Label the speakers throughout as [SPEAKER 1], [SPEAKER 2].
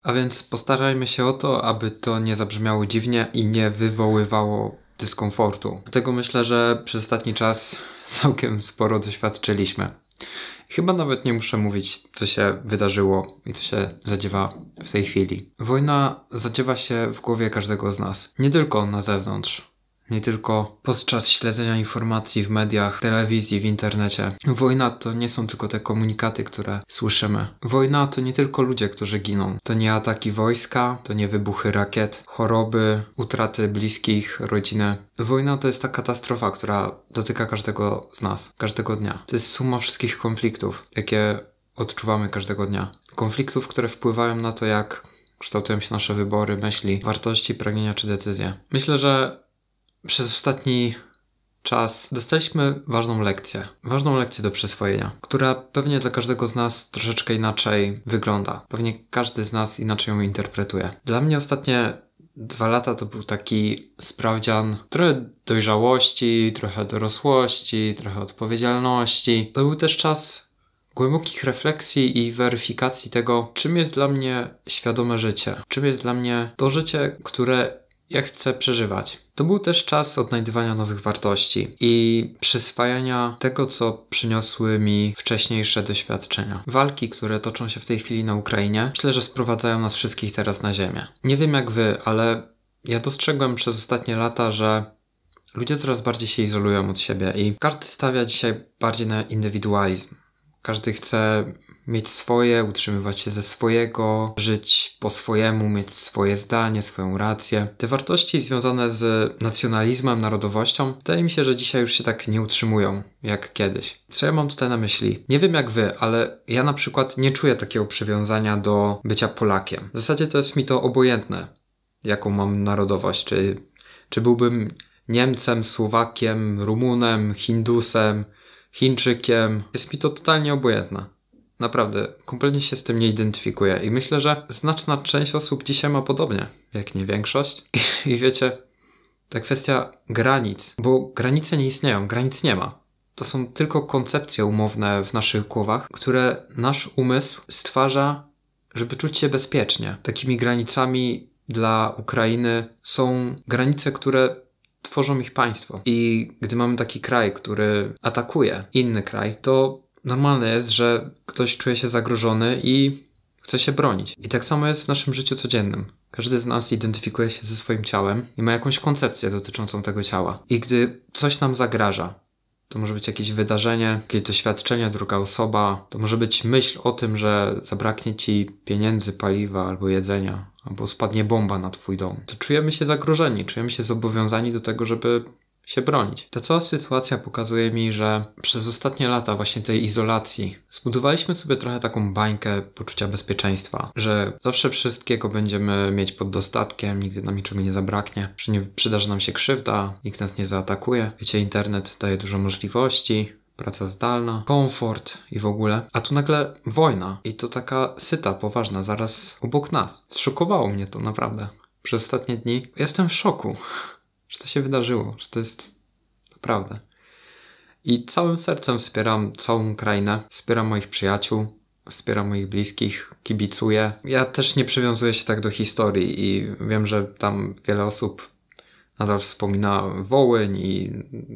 [SPEAKER 1] A więc postarajmy się o to, aby to nie zabrzmiało dziwnie i nie wywoływało dyskomfortu. Dlatego myślę, że przez ostatni czas całkiem sporo doświadczyliśmy. Chyba nawet nie muszę mówić, co się wydarzyło i co się zadziewa w tej chwili. Wojna zadziewa się w głowie każdego z nas. Nie tylko na zewnątrz. Nie tylko podczas śledzenia informacji w mediach, telewizji, w internecie. Wojna to nie są tylko te komunikaty, które słyszymy. Wojna to nie tylko ludzie, którzy giną. To nie ataki wojska, to nie wybuchy rakiet, choroby, utraty bliskich, rodziny. Wojna to jest ta katastrofa, która dotyka każdego z nas, każdego dnia. To jest suma wszystkich konfliktów, jakie odczuwamy każdego dnia. Konfliktów, które wpływają na to, jak kształtują się nasze wybory, myśli, wartości, pragnienia czy decyzje. Myślę, że przez ostatni czas dostaliśmy ważną lekcję do przyswojenia, która pewnie dla każdego z nas troszeczkę inaczej wygląda. Pewnie każdy z nas inaczej ją interpretuje. Dla mnie ostatnie 2 lata to był taki sprawdzian trochę dojrzałości, trochę dorosłości, trochę odpowiedzialności. To był też czas głębokich refleksji i weryfikacji tego, czym jest dla mnie świadome życie, czym jest dla mnie to życie, które ja chcę przeżywać. To był też czas odnajdywania nowych wartości i przyswajania tego, co przyniosły mi wcześniejsze doświadczenia. Walki, które toczą się w tej chwili na Ukrainie, myślę, że sprowadzają nas wszystkich teraz na ziemię. Nie wiem jak wy, ale ja dostrzegłem przez ostatnie lata, że ludzie coraz bardziej się izolują od siebie i każdy stawia dzisiaj bardziej na indywidualizm. Każdy chce mieć swoje, utrzymywać się ze swojego, żyć po swojemu, mieć swoje zdanie, swoją rację. Te wartości związane z nacjonalizmem, narodowością, wydaje mi się, że dzisiaj już się tak nie utrzymują jak kiedyś. Co ja mam tutaj na myśli? Nie wiem jak wy, ale ja na przykład nie czuję takiego przywiązania do bycia Polakiem. W zasadzie to jest mi to obojętne, jaką mam narodowość. Czy byłbym Niemcem, Słowakiem, Rumunem, Hindusem, Chińczykiem. Jest mi to totalnie obojętne. Naprawdę, kompletnie się z tym nie identyfikuję i myślę, że znaczna część osób dzisiaj ma podobnie, jak nie większość. I wiecie, ta kwestia granic, bo granice nie istnieją, granic nie ma. To są tylko koncepcje umowne w naszych głowach, które nasz umysł stwarza, żeby czuć się bezpiecznie. Takimi granicami dla Ukrainy są granice, które tworzą ich państwo. I gdy mamy taki kraj, który atakuje inny kraj, to normalne jest, że ktoś czuje się zagrożony i chce się bronić. I tak samo jest w naszym życiu codziennym. Każdy z nas identyfikuje się ze swoim ciałem i ma jakąś koncepcję dotyczącą tego ciała. I gdy coś nam zagraża, to może być jakieś wydarzenie, jakieś doświadczenie, druga osoba, to może być myśl o tym, że zabraknie ci pieniędzy, paliwa albo jedzenia, albo spadnie bomba na twój dom. To czujemy się zagrożeni, czujemy się zobowiązani do tego, żeby się bronić. Ta cała sytuacja pokazuje mi, że przez ostatnie lata właśnie tej izolacji zbudowaliśmy sobie trochę taką bańkę poczucia bezpieczeństwa, że zawsze wszystkiego będziemy mieć pod dostatkiem, nigdy nam niczego nie zabraknie, że nie przydarzy nam się krzywda, nikt nas nie zaatakuje. Wiecie, internet daje dużo możliwości, praca zdalna, komfort i w ogóle. A tu nagle wojna i to taka syta, poważna, zaraz obok nas. Zszokowało mnie to naprawdę. Przez ostatnie dni jestem w szoku, że to się wydarzyło, że to jest prawda. I całym sercem wspieram całą Ukrainę, wspieram moich przyjaciół, wspieram moich bliskich, kibicuję. Ja też nie przywiązuję się tak do historii i wiem, że tam wiele osób nadal wspomina Wołyń i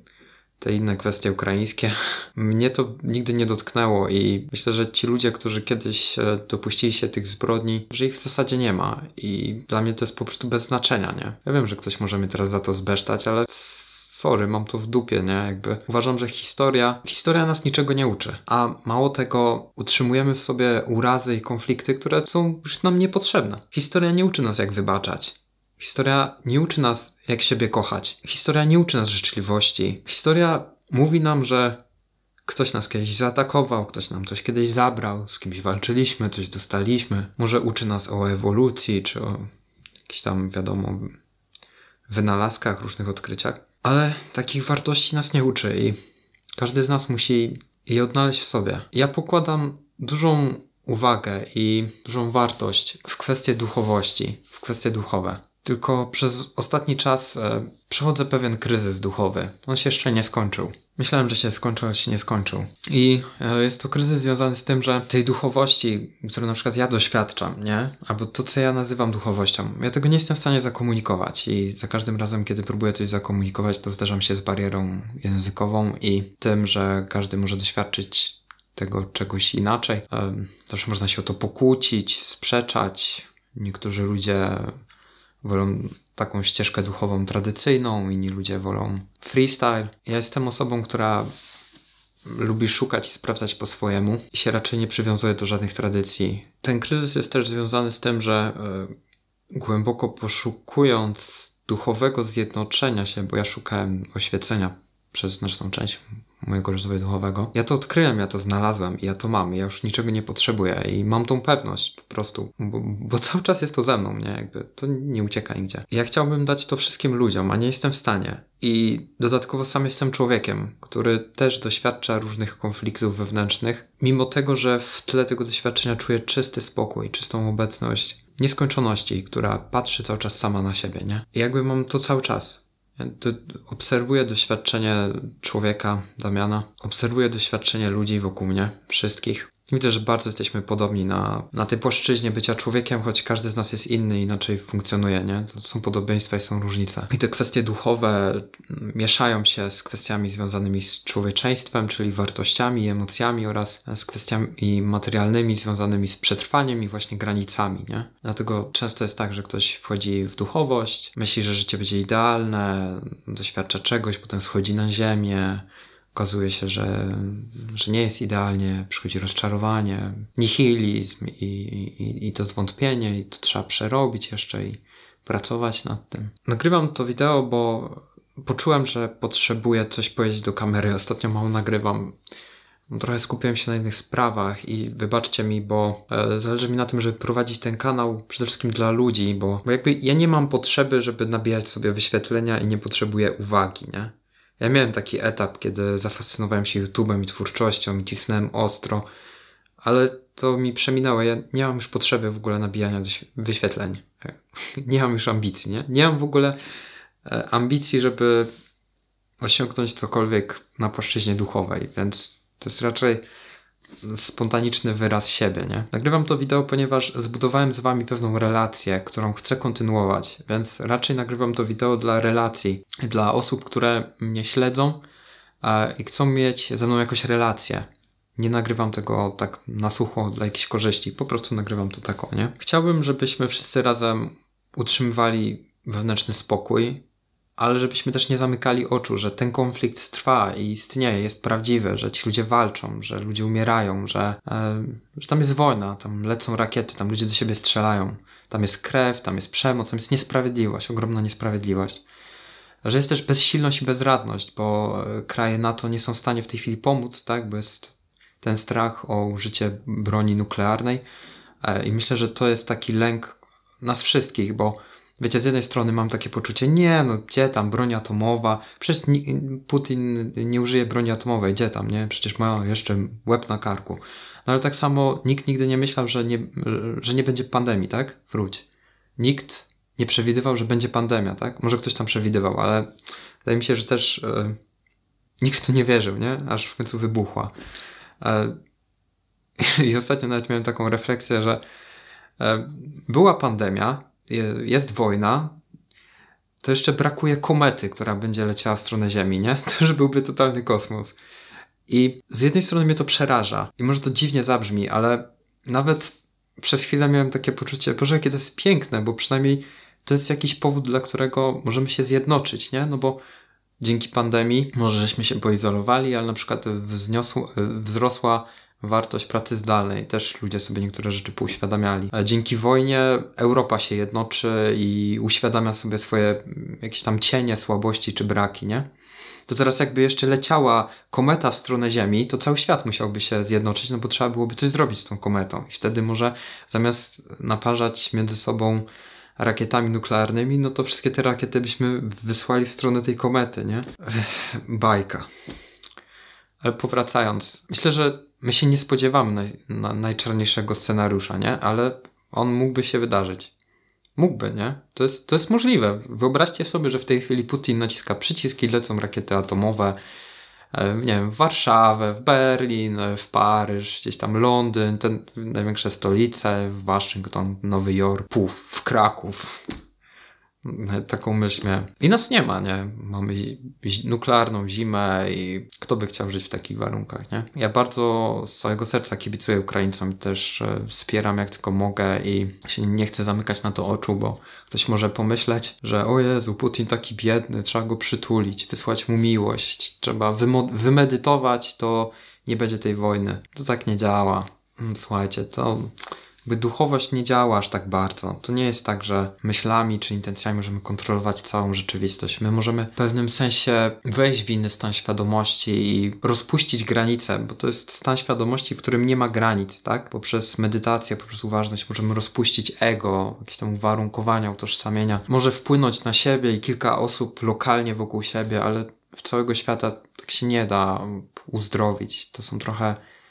[SPEAKER 1] te inne kwestie ukraińskie. Mnie to nigdy nie dotknęło i myślę, że ci ludzie, którzy kiedyś dopuścili się tych zbrodni, że ich w zasadzie nie ma i dla mnie to jest po prostu bez znaczenia, nie? Ja wiem, że ktoś może mnie teraz za to zbesztać, ale sorry, mam to w dupie, nie? Jakby uważam, że historia nas niczego nie uczy, a mało tego utrzymujemy w sobie urazy i konflikty, które są już nam niepotrzebne. Historia nie uczy nas jak wybaczać. Historia nie uczy nas, jak siebie kochać. Historia nie uczy nas życzliwości. Historia mówi nam, że ktoś nas kiedyś zaatakował, ktoś nam coś kiedyś zabrał, z kimś walczyliśmy, coś dostaliśmy. Może uczy nas o ewolucji, czy o jakichś tam, wiadomo, wynalazkach, różnych odkryciach. Ale takich wartości nas nie uczy i każdy z nas musi je odnaleźć w sobie. Ja pokładam dużą uwagę i dużą wartość w kwestie duchowości, w kwestie duchowe. Tylko przez ostatni czas przechodzę pewien kryzys duchowy. On się jeszcze nie skończył. Myślałem, że się skończy, ale się nie skończył. I jest to kryzys związany z tym, że tej duchowości, którą na przykład ja doświadczam, nie? Albo to, co ja nazywam duchowością, ja tego nie jestem w stanie zakomunikować i za każdym razem, kiedy próbuję coś zakomunikować, to zderzam się z barierą językową i tym, że każdy może doświadczyć tego czegoś inaczej. Zawsze można się o to pokłócić, sprzeczać. Niektórzy ludzie wolą taką ścieżkę duchową tradycyjną, inni ludzie wolą freestyle. Ja jestem osobą, która lubi szukać i sprawdzać po swojemu i się raczej nie przywiązuje do żadnych tradycji. Ten kryzys jest też związany z tym, że głęboko poszukując duchowego zjednoczenia się, bo ja szukałem oświecenia przez znaczną część mojego rozwoju duchowego. Ja to odkryłem, ja to znalazłem i ja to mam. Ja już niczego nie potrzebuję i mam tą pewność po prostu, bo cały czas jest to ze mną, nie? Jakby to nie ucieka nigdzie. Ja chciałbym dać to wszystkim ludziom, a nie jestem w stanie. I dodatkowo sam jestem człowiekiem, który też doświadcza różnych konfliktów wewnętrznych, mimo tego, że w tle tego doświadczenia czuję czysty spokój, czystą obecność nieskończoności, która patrzy cały czas sama na siebie, nie? I jakby mam to cały czas. Obserwuję doświadczenie człowieka, Damiana. Obserwuję doświadczenie ludzi wokół mnie, wszystkich. Widzę, że bardzo jesteśmy podobni na tej płaszczyźnie bycia człowiekiem, choć każdy z nas jest inny, inaczej funkcjonuje, nie? To są podobieństwa i są różnice. I te kwestie duchowe mieszają się z kwestiami związanymi z człowieczeństwem, czyli wartościami, emocjami oraz z kwestiami materialnymi związanymi z przetrwaniem i właśnie granicami, nie? Dlatego często jest tak, że ktoś wchodzi w duchowość, myśli, że życie będzie idealne, doświadcza czegoś, potem schodzi na ziemię, okazuje się, że nie jest idealnie, przychodzi rozczarowanie, nihilizm i to zwątpienie i to trzeba przerobić jeszcze i pracować nad tym. Nagrywam to wideo, bo poczułem, że potrzebuję coś powiedzieć do kamery. Ostatnio mało nagrywam. Trochę skupiłem się na innych sprawach i wybaczcie mi, bo zależy mi na tym, żeby prowadzić ten kanał przede wszystkim dla ludzi, bo jakby ja nie mam potrzeby, żeby nabijać sobie wyświetlenia i nie potrzebuję uwagi, nie? Ja miałem taki etap, kiedy zafascynowałem się YouTube'em i twórczością i cisnąłem ostro, ale to mi przeminęło. Ja nie mam już potrzeby w ogóle nabijania wyświetleń. Nie mam już ambicji, nie? Nie mam w ogóle ambicji, żeby osiągnąć cokolwiek na płaszczyźnie duchowej, więc to jest raczej spontaniczny wyraz siebie, nie? Nagrywam to wideo, ponieważ zbudowałem z wami pewną relację, którą chcę kontynuować, więc raczej nagrywam to wideo dla relacji, dla osób, które mnie śledzą i chcą mieć ze mną jakąś relację. Nie nagrywam tego tak na sucho dla jakichś korzyści, po prostu nagrywam to tak, nie? Chciałbym, żebyśmy wszyscy razem utrzymywali wewnętrzny spokój, ale żebyśmy też nie zamykali oczu, że ten konflikt trwa i istnieje, jest prawdziwy, że ci ludzie walczą, że ludzie umierają, że tam jest wojna, tam lecą rakiety, tam ludzie do siebie strzelają, tam jest krew, tam jest przemoc, tam jest niesprawiedliwość, ogromna niesprawiedliwość. Że jest też bezsilność i bezradność, bo kraje NATO nie są w stanie w tej chwili pomóc, tak, bo jest ten strach o użycie broni nuklearnej i myślę, że to jest taki lęk nas wszystkich, bo wiecie, z jednej strony mam takie poczucie, nie, no gdzie tam broń atomowa, przecież Putin nie użyje broni atomowej, gdzie tam, nie, przecież ma jeszcze łeb na karku. No ale tak samo nikt nigdy nie myślał, że nie będzie pandemii, tak? Wróć. Nikt nie przewidywał, że będzie pandemia, tak? Może ktoś tam przewidywał, ale wydaje mi się, że też nikt w to nie wierzył, nie? Aż w końcu wybuchła. I ostatnio nawet miałem taką refleksję, że była pandemia, jest wojna, to jeszcze brakuje komety, która będzie leciała w stronę Ziemi, nie? To już byłby totalny kosmos. I z jednej strony mnie to przeraża i może to dziwnie zabrzmi, ale nawet przez chwilę miałem takie poczucie, Boże, jakie to jest piękne, bo przynajmniej to jest jakiś powód, dla którego możemy się zjednoczyć, nie? No bo dzięki pandemii może żeśmy się poizolowali, ale na przykład wzrosła wartość pracy zdalnej. Też ludzie sobie niektóre rzeczy pouświadamiali. A dzięki wojnie Europa się jednoczy i uświadamia sobie swoje jakieś tam cienie, słabości czy braki, nie? To teraz jakby jeszcze leciała kometa w stronę Ziemi, to cały świat musiałby się zjednoczyć, no bo trzeba byłoby coś zrobić z tą kometą. I wtedy może zamiast naparzać między sobą rakietami nuklearnymi, no to wszystkie te rakiety byśmy wysłali w stronę tej komety, nie? Bajka. Ale powracając, myślę, że my się nie spodziewamy najczarniejszego scenariusza, nie? Ale on mógłby się wydarzyć. Mógłby, nie? To jest możliwe. Wyobraźcie sobie, że w tej chwili Putin naciska przycisk i lecą rakiety atomowe, nie wiem, w Warszawę, w Berlin, w Paryż, gdzieś tam Londyn, te największe stolice, w Waszyngton, Nowy Jork, w Kraków. Taką myśl miałem. I nas nie ma, nie? Mamy nuklearną zimę i kto by chciał żyć w takich warunkach, nie? Ja bardzo z całego serca kibicuję Ukraińcom i też wspieram jak tylko mogę i się nie chcę zamykać na to oczu, bo ktoś może pomyśleć, że o Jezu, Putin taki biedny, trzeba go przytulić, wysłać mu miłość, trzeba wymedytować, to nie będzie tej wojny. To tak nie działa. Słuchajcie, to... duchowość nie działa aż tak bardzo. To nie jest tak, że myślami czy intencjami możemy kontrolować całą rzeczywistość. My możemy w pewnym sensie wejść w inny stan świadomości i rozpuścić granice, bo to jest stan świadomości, w którym nie ma granic, tak? Poprzez medytację, poprzez uważność możemy rozpuścić ego, jakieś tam uwarunkowania, utożsamienia. Może wpłynąć na siebie i kilka osób lokalnie wokół siebie, ale w całego świata tak się nie da uzdrowić. To są trochę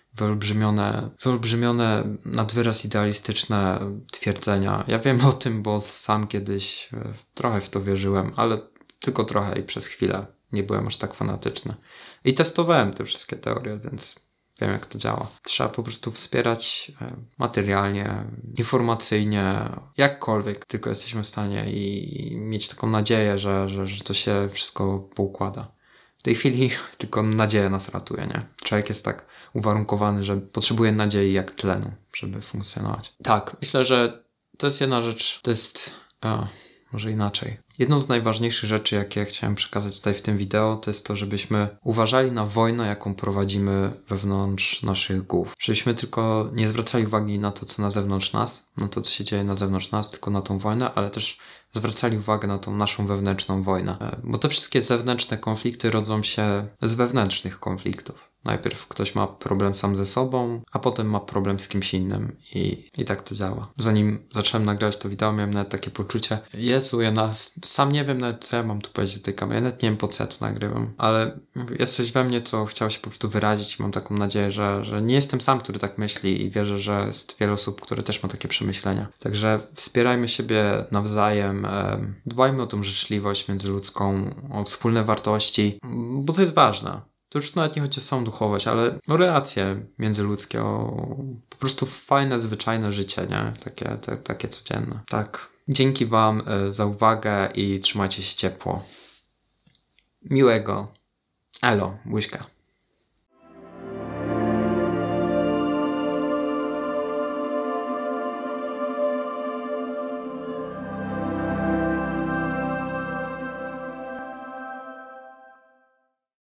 [SPEAKER 1] wyolbrzymione, nad wyraz idealistyczne twierdzenia. Ja wiem o tym, bo sam kiedyś trochę w to wierzyłem, ale tylko trochę i przez chwilę. Nie byłem aż tak fanatyczny. I testowałem te wszystkie teorie, więc wiem, jak to działa. Trzeba po prostu wspierać materialnie, informacyjnie, jakkolwiek tylko jesteśmy w stanie i mieć taką nadzieję, że to się wszystko poukłada. W tej chwili tylko nadzieja nas ratuje, nie? Człowiek jest tak uwarunkowany, że potrzebuje nadziei jak tlenu, żeby funkcjonować. Tak, myślę, że to jest jedna rzecz, to jest... może inaczej. Jedną z najważniejszych rzeczy, jakie chciałem przekazać tutaj w tym wideo, to jest to, żebyśmy uważali na wojnę, jaką prowadzimy wewnątrz naszych głów. Żebyśmy tylko nie zwracali uwagi na to, co na zewnątrz nas, na to, co się dzieje na zewnątrz nas, tylko na tą wojnę, ale też zwracali uwagę na tą naszą wewnętrzną wojnę. Bo te wszystkie zewnętrzne konflikty rodzą się z wewnętrznych konfliktów. Najpierw ktoś ma problem sam ze sobą, a potem ma problem z kimś innym i tak to działa. Zanim zacząłem nagrywać to wideo, miałem nawet takie poczucie, Jezu, sam nie wiem nawet, co ja mam tu powiedzieć do tej kamery. Ja nawet nie wiem, po co ja to nagrywam, ale jest coś we mnie, co chciało się po prostu wyrazić i mam taką nadzieję, że nie jestem sam, który tak myśli i wierzę, że jest wiele osób, które też ma takie przemyślenia. Także wspierajmy siebie nawzajem, dbajmy o tą życzliwość międzyludzką, o wspólne wartości, bo to jest ważne. To już nawet nie chodzi o samą duchowość, ale o relacje międzyludzkie, o po prostu fajne, zwyczajne życie, nie? Takie codzienne. Tak. Dzięki Wam za uwagę i trzymajcie się ciepło. Miłego. Elo, buźka.